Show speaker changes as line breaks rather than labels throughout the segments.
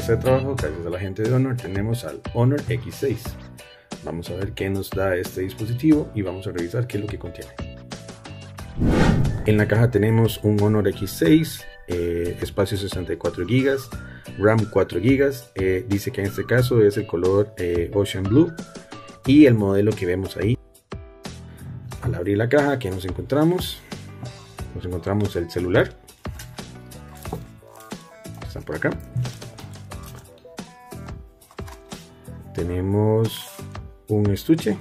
mesa de trabajo, gracias a la gente de Honor, tenemos al Honor X6. Vamos a ver qué nos da este dispositivo y vamos a revisar qué es lo que contiene. En la caja tenemos un Honor X6, espacio 64 GB, RAM 4 GB, dice que en este caso es el color Ocean Blue y el modelo que vemos ahí. Al abrir la caja, ¿qué nos encontramos? Nos encontramos el celular, está por acá. Tenemos un estuche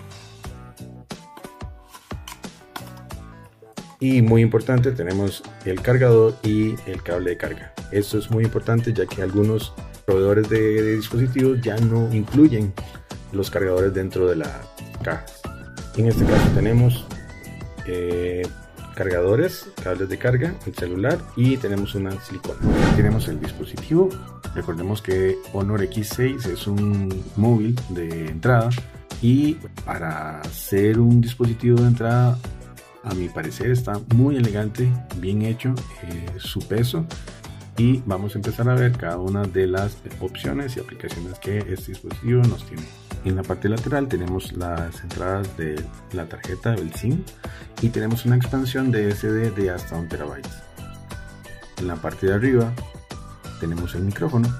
y muy importante, tenemos el cargador y el cable de carga. Esto es muy importante ya que algunos proveedores de dispositivos ya no incluyen los cargadores dentro de la caja. En este caso tenemos cargadores, cables de carga, el celular y tenemos una silicona. Aquí tenemos el dispositivo. Recordemos que Honor X6 es un móvil de entrada y para ser un dispositivo de entrada, a mi parecer está muy elegante, bien hecho, su peso, y vamos a empezar a ver cada una de las opciones y aplicaciones que este dispositivo nos tiene. En la parte lateral tenemos las entradas de la tarjeta del SIM y tenemos una expansión de SD de hasta 1 TB. En la parte de arriba tenemos el micrófono.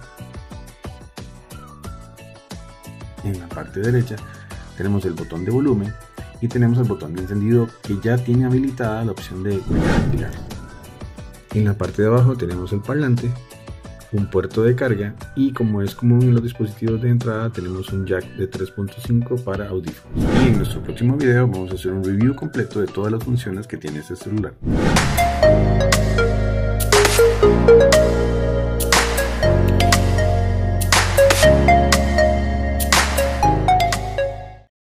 En la parte derecha tenemos el botón de volumen y tenemos el botón de encendido que ya tiene habilitada la opción de huella dactilar. En la parte de abajo tenemos el parlante, un puerto de carga y, como es común en los dispositivos de entrada, tenemos un jack de 3.5 para audífonos. Y en nuestro próximo video vamos a hacer un review completo de todas las funciones que tiene este celular.